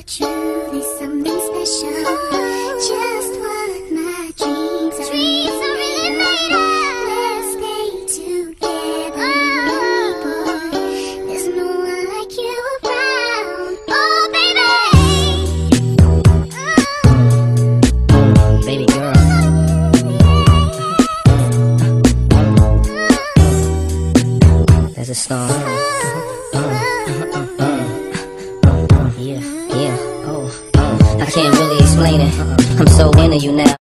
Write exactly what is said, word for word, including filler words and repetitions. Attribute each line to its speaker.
Speaker 1: you're truly something special. Just what my dreams are. Dreams are really made of. Let's stay together, boy. There's no one like you around. Oh, baby.
Speaker 2: Baby girl. There's a star. Yeah, yeah, oh, oh. I can't really explain it. I'm so into you now.